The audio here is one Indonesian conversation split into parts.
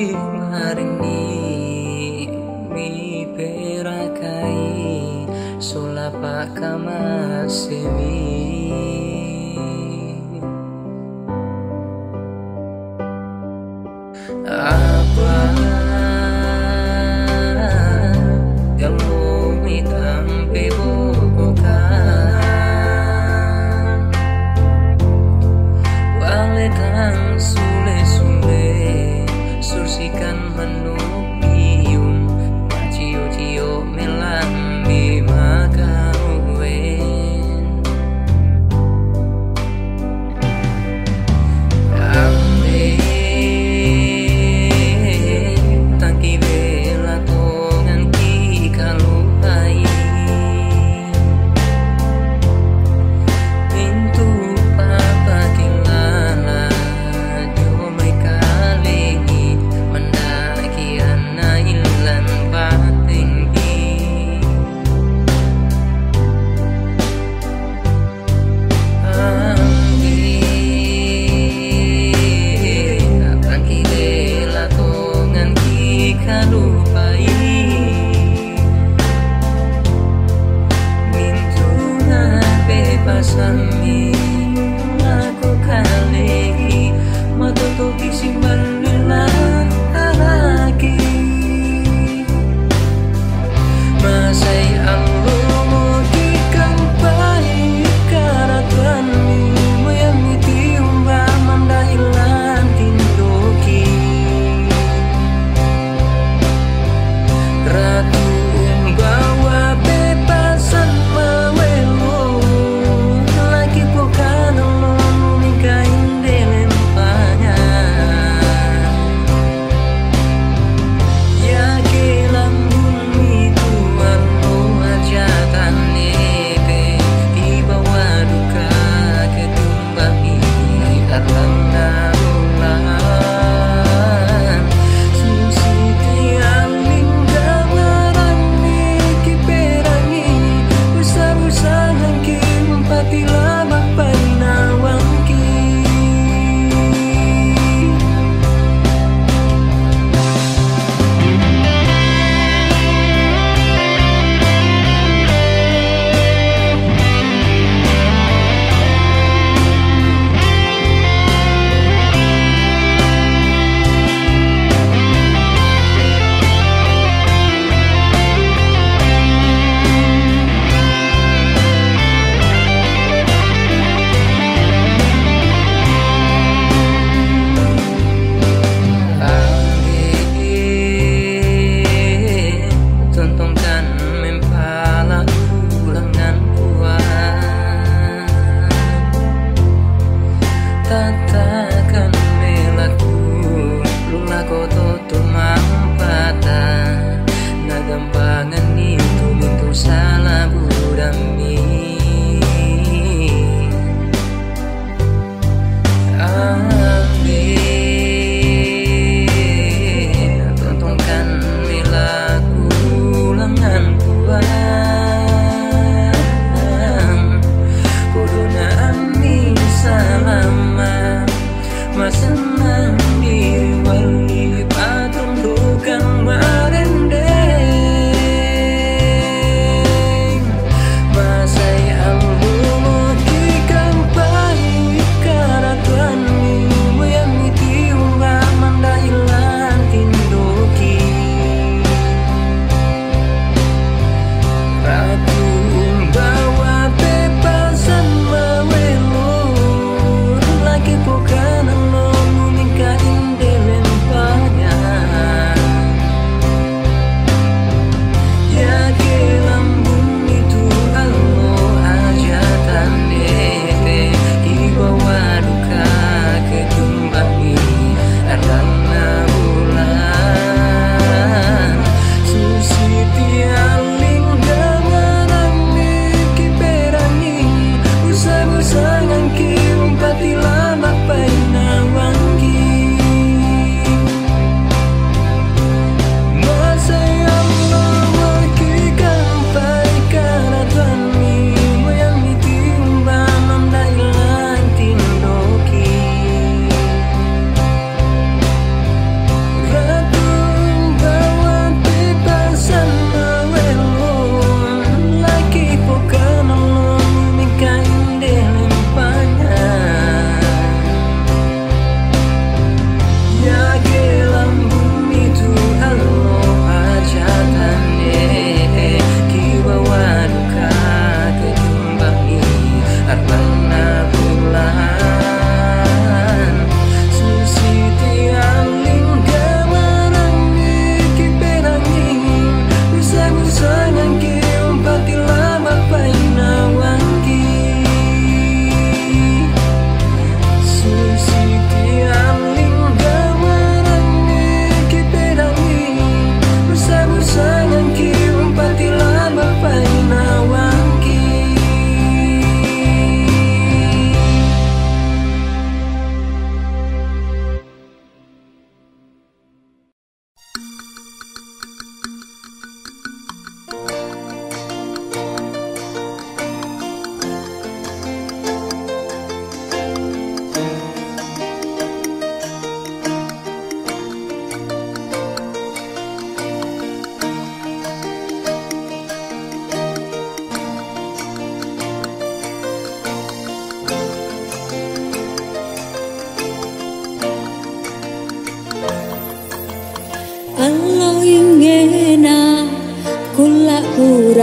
marini mi perakai solapa kama semi apa yang mau mitampe bukan wale kang sule-sule sursikan menukium cio-cio melambi makawen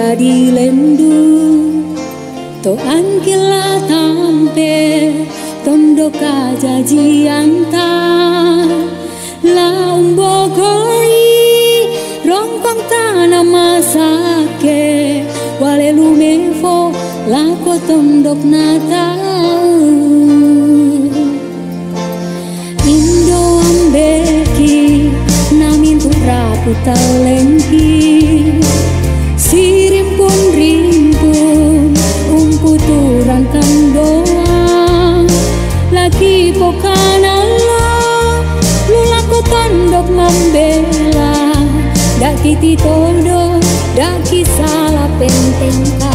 di lendu to angkila tampe tondo kajaji antar laung bogoi rongkong tanah masake wale lumevo lako tondok natau Indo ambeki namin rapu talengki rimpun umputuran kan doang lagi pokanala lulako tondok membela dak kiti todo dak kisala pentengka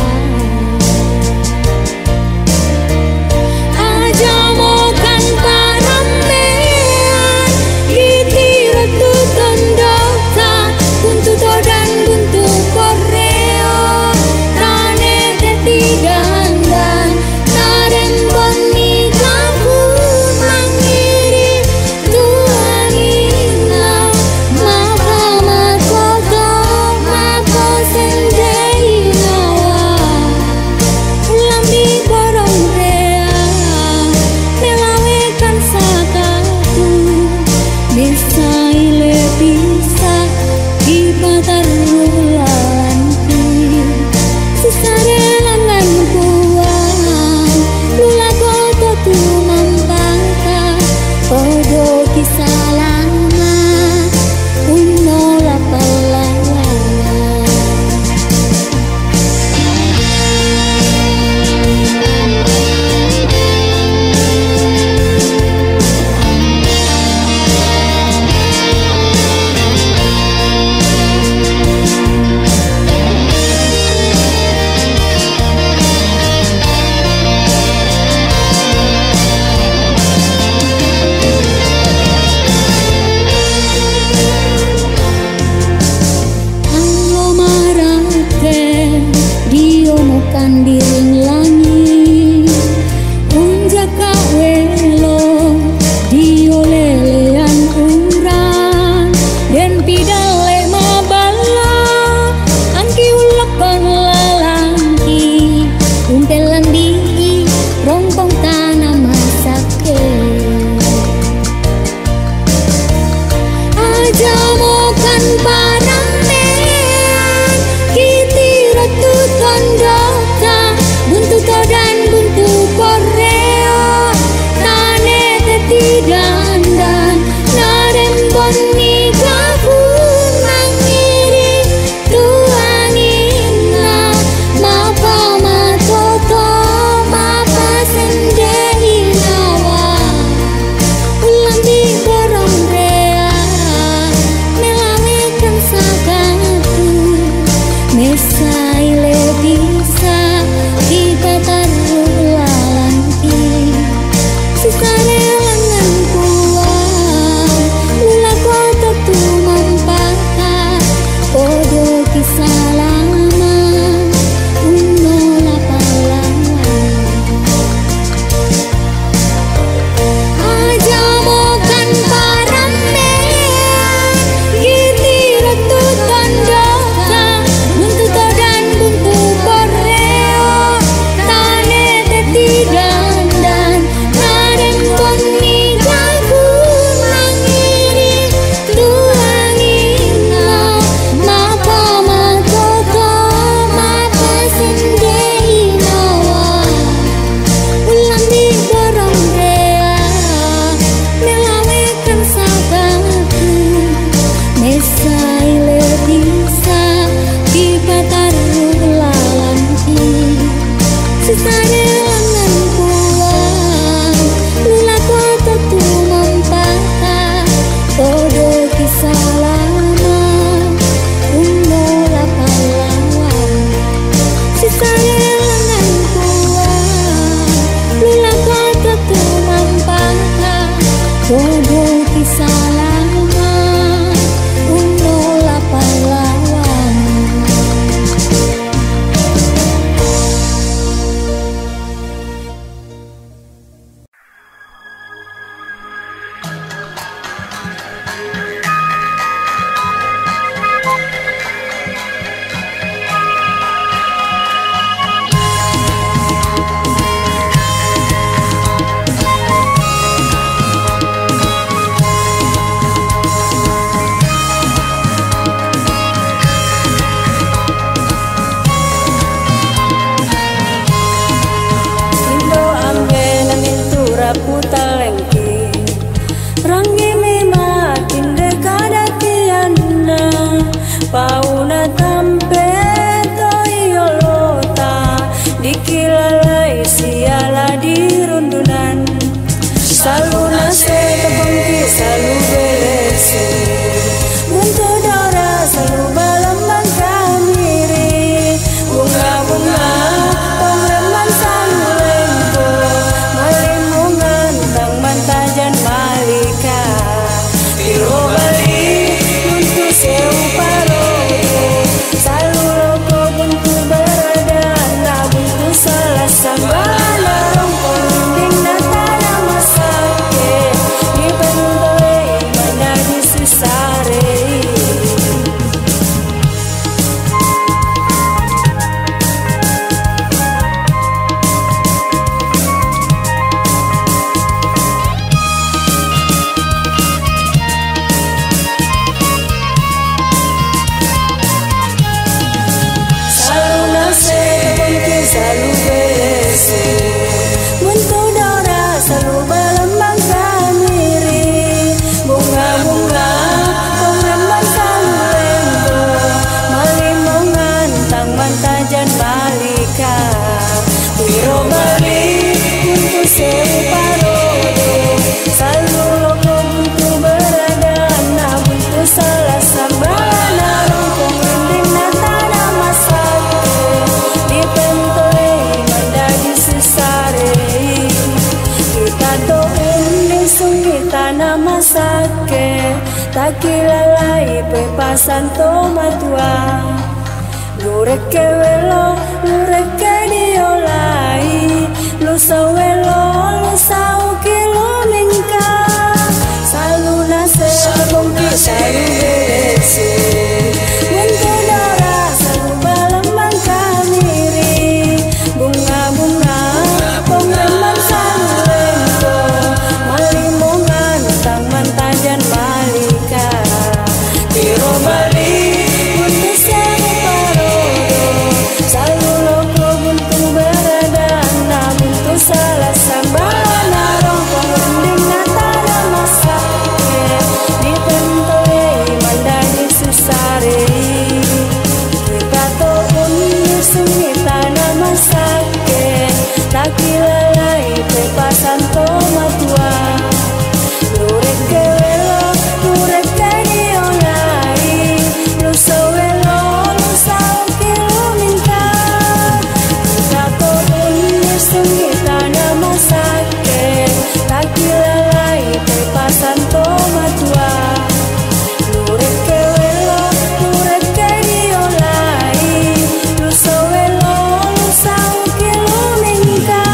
aja mokan parambean kiti retu tondok ta buntu todan buntu koreo tane tetigandan naren boni kamu mangiri tuanina maka makoto mako sendei nawa lambi borong rea melawekan sakatu misaile bisa dipatar rulanku susarelan lan buang lula koto tu mampaka podo kisalama uno lapalala Dio mukan diring langit unjaka welo dio lelean umran den pidale mabala angki ulakon lalangki umpelan di rongkong tanah masake aja mokan parambean kiti retu tondota buntu todan buntu koreo tane tetigandan naren boni kabun mangiri tuanina mapa matoto mapa sendei nawa ulambi borong rea melawekan sakatu mesaile bisa Santo matua lureke welo lureke diolai lu sawelo lu sauki lu mingka saluna sebong kita luresi untuk dora selalu balemang kamiri bunga-bunga pengembang salengko malimongan taman tajan malika Tiro Bali, buntu parodo, selalu loko buntu beradana, buntu salah sambala rongkong mending natada masake, di pentole mandani susare, kita toun sumi tanah masake, tak kilalai pepasan toma tua, lureke welo, lureke Santo matua lureke welo lureke diolai lu sawelo lu sauki lu mingka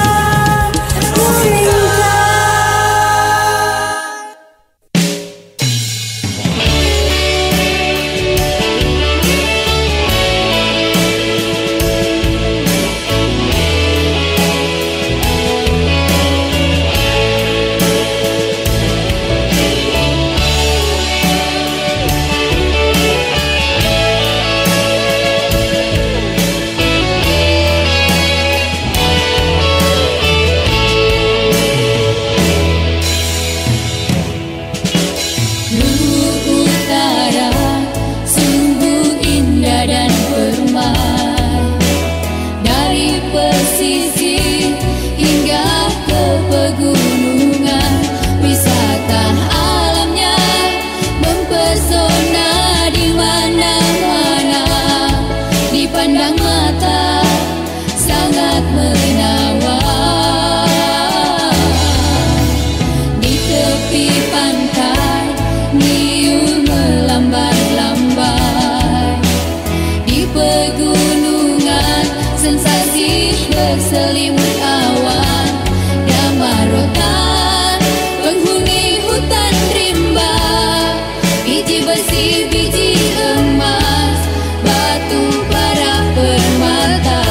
selimut awan damarotan penghuni hutan rimba biji besi biji emas batu bara permata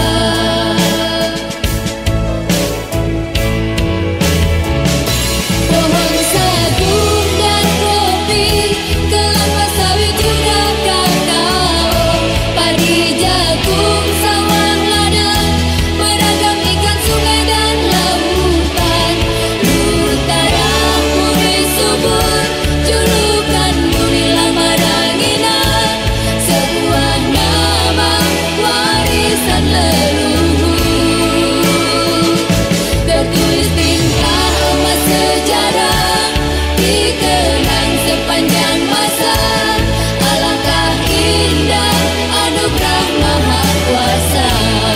pohon sagu dan kopi kelapa sawit juga kakao padi jagung sawang lada beragam ikan sungai dan lautan utara bumi subur julukan bumi lama ranginan sebuah nama warisan leluhur tertulis tinta emas sejarah dikenang sepanjang masa alangkah indah anugerah maha kuasa.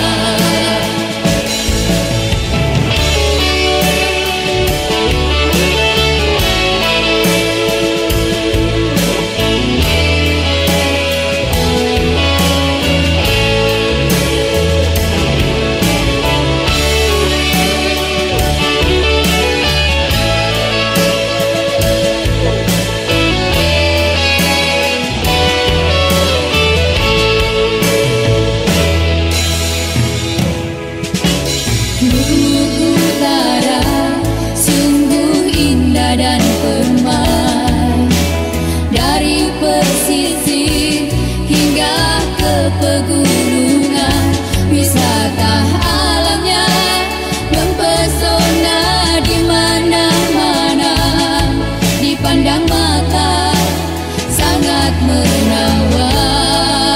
Utara sungguh indah dan permai dari pesisir hingga ke pegunungan wisata alamnya mempesona di mana-mana dipandang mata sangat menawan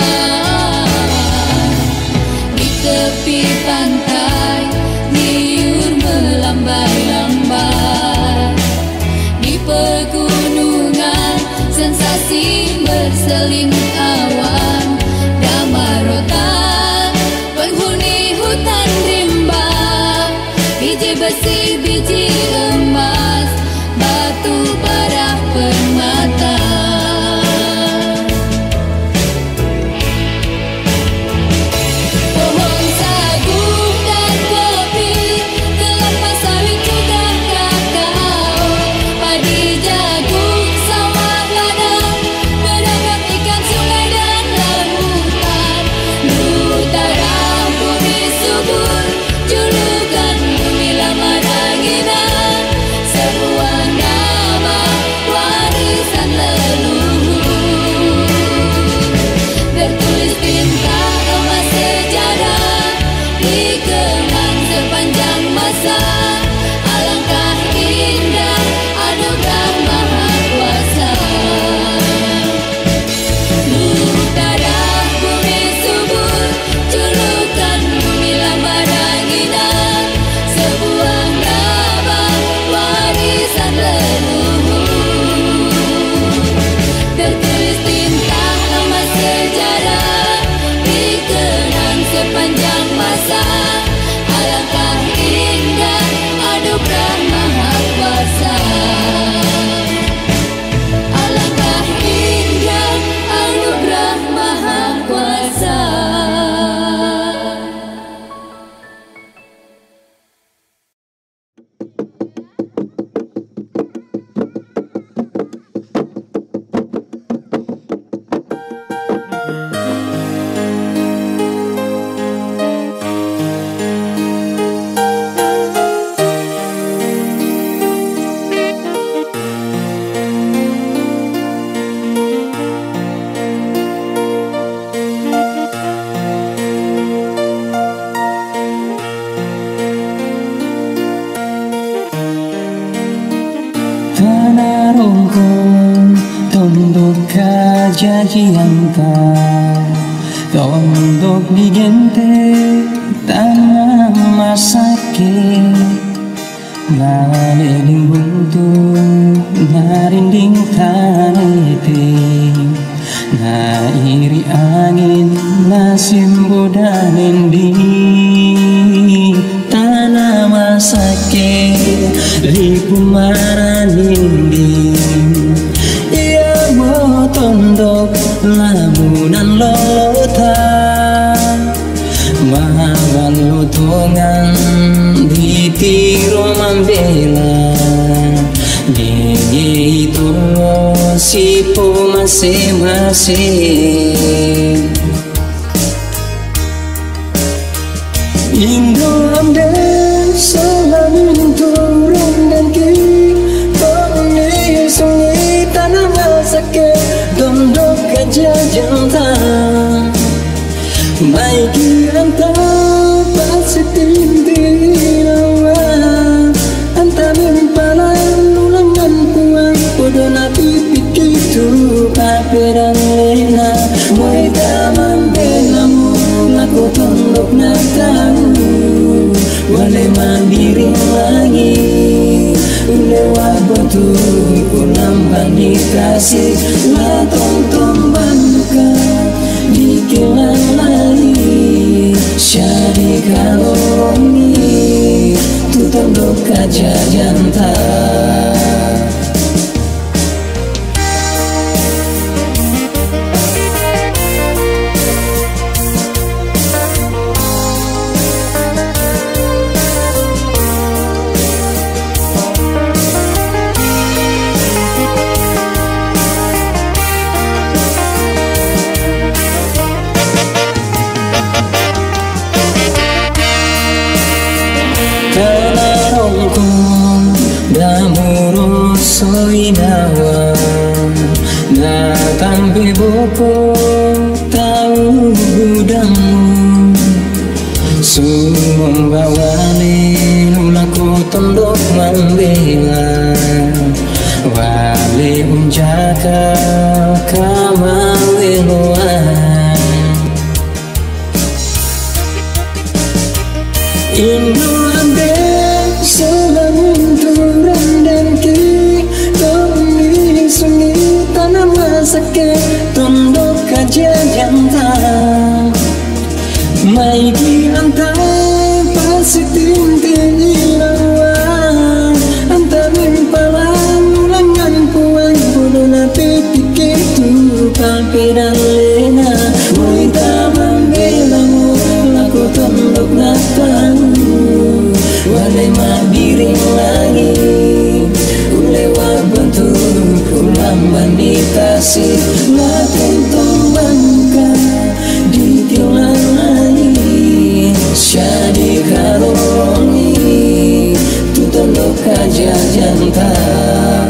di tepi pantai melambai-lambai di pegunungan sensasi berselimut awan damarotan penghuni hutan rimba biji besi biji emas batu bara permata jajianta tondok di gente tanah masake ngalending buntu narinding tanete na iri angin nasimbo danendi tanah masake lipu maranindi iya mo tondok lamunan lota mahagan lutungan ditiro mambela nenge itu sipo masing-masing Indo amde selalu turun dan kiri Toni sungai tanah masake Dondok aja jantan Maiki antara pasti tindirawan Antara mimpalan ulangan puang Podo nabi pikir tu paperan lena Moi taman benamu Laku tondok nak tahu Wale mandiri lagi Ulewa betul Ulam bani kasih La tonton banduka Dikilang lagi Syari kalau ini Tu tondok aja jantan Soinawa na tampi boko tahu gudangmu sumbawane lulaku tondok membela wale unjaka kamaweloan Indo ande selalu turun dan kiri Toni sungai tanah masake Tondok aja jantan Maiki antara pasti tindirawan Antara mimpalan ulangan puang Podo nabi pikir tu papiran lena Moi taman belamu Laku tondok nak tahu Wale mandiri lagi Ulewa betul Ulam bani kasih La tentong bangka Ditilang lagi Syadi karoni Tu tondok aja jantan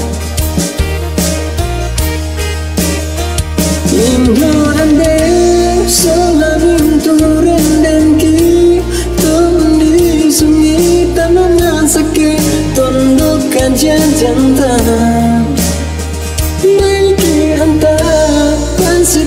Indo ande selalu turun dan kiri Toni sungai tanah masake Tondok aja jantan Maiki antara pasti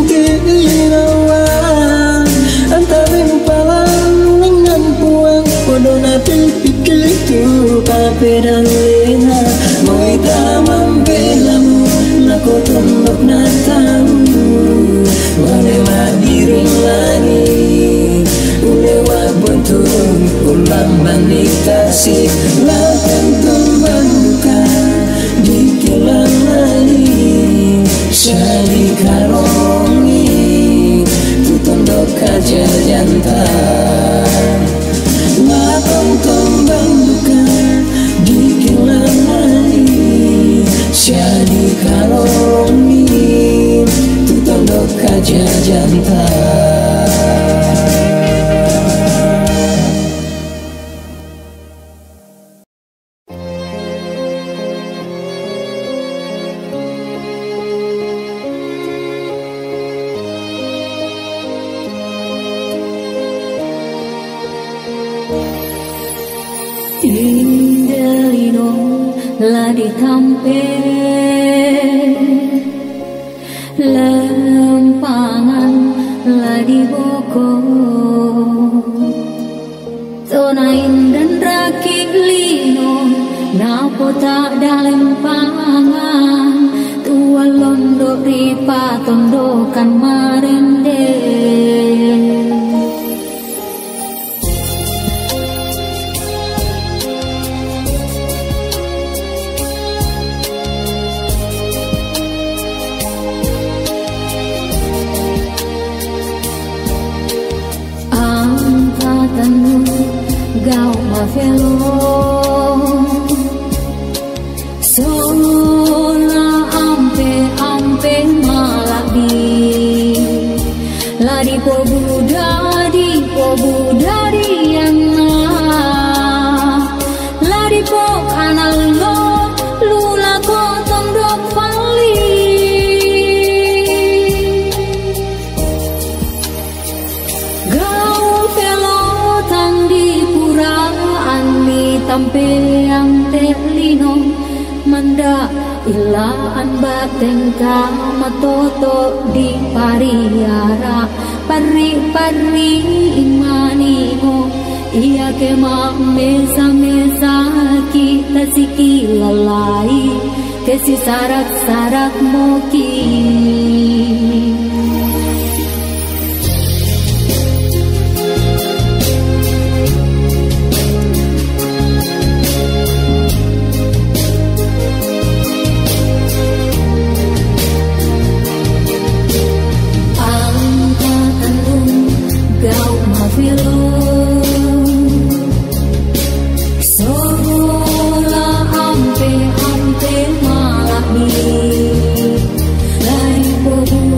tindirawan Antara mimpalan dengan puang Podo nabi pikir tu paperan lena Moi taman belamu Laku tondok nak tahu Wale mandiri lagi Ulewa betul Ulam bani kasih La tentong banduka Dikilang lagi Syari karoni Tu tondok aja jantan La tentong banduka Dikilang lagi Syari karoni Tu tondok aja jantan Indelino la di tampe lempangan ladi boko tonain dan raki lino napo tak da lempangan tua londo ripa tondokan marende gau mafelo sola ampe malabi ladi po budari yang ladi po kanal lo lula ko tondok fali gau velo tangdi tampe yang telino manda ilaan bateng kama toto di pariara pari imanimo iya ke mesa kita sikilalai ke si sarak moki ampe malabi lai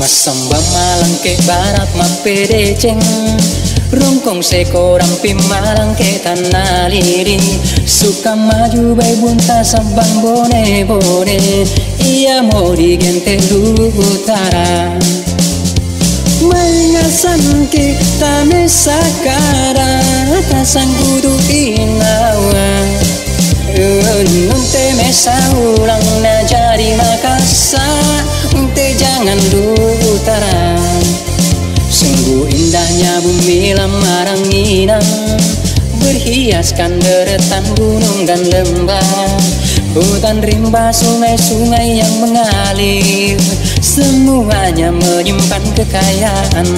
Masamba malang ke barat mapede ceng Rongkong seko rampi malang ke tanah liring Suka maju bay bunta sabang bone-bone Ia mau digente utara Mengasan kita mesakara Tasang kudu inawa Nunte mesa ulang na jadi Makassar Nunte jangan utara Sungguh indahnya bumi lamarang inang Berhiaskan deretan gunung dan lembah Hutan rimba sungai-sungai yang mengalir Semuanya menyimpan kekayaan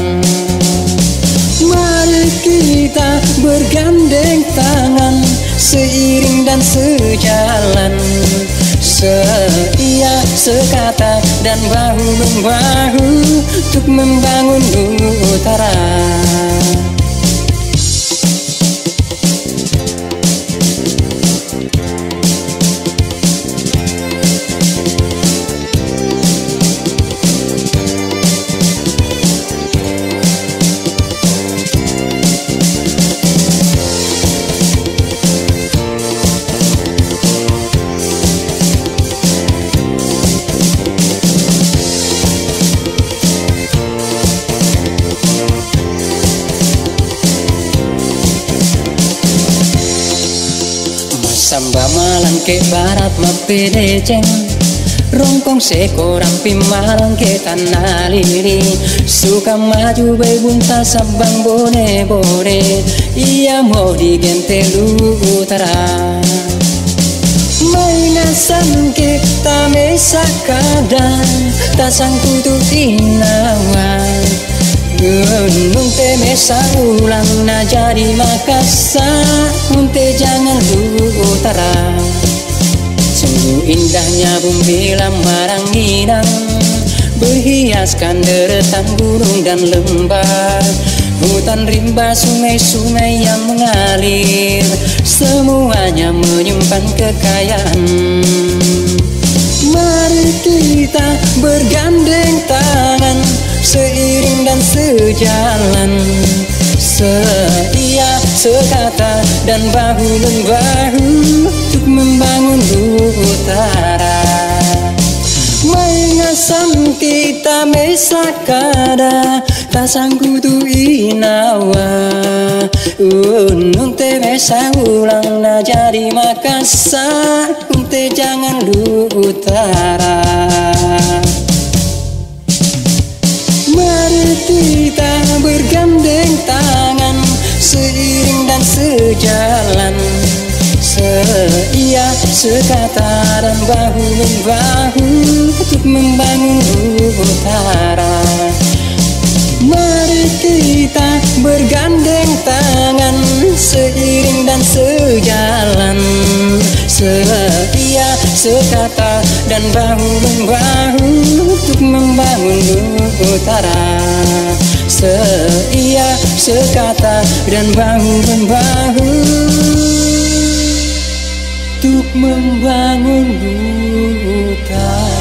Mari kita bergandeng tangan Seiring dan sejalan Seia, sekata dan bahu-membahu Untuk membangun utara Samba malang ke barat mapede ceng Rongkong seko rampi malang ke tanah liring Suka maju bay bunta sabang bone-bone Ia mau digente utara Mengasan kita mesakada Tasang kutu inawa Gunung temesa ulang na jadi Makassar Unte jangan utara Sungguh indahnya bumi lamarang inang Berhiaskan deretan gunung dan lembah Hutan rimba sungai-sungai yang mengalir Semuanya menyimpan kekayaan Mari kita bergandeng tangan Seiring dan sejalan Seia, sekata dan bahu-membahu Untuk membangun utara Mengasan kita mesakada Tasang kutu inawa Nunte mesa ulang na jadi Makassar Nunte jangan utara Mari kita bergandeng tangan Seiring dan sejalan Seia, sekata dan bahu-membahu Untuk membangun utara Mari kita bergandeng tangan Seiring dan sejalan Seia, sekata dan bahu-membahu Untuk membangun utara Seia, sekata dan bahu-membahu Untuk membangun utara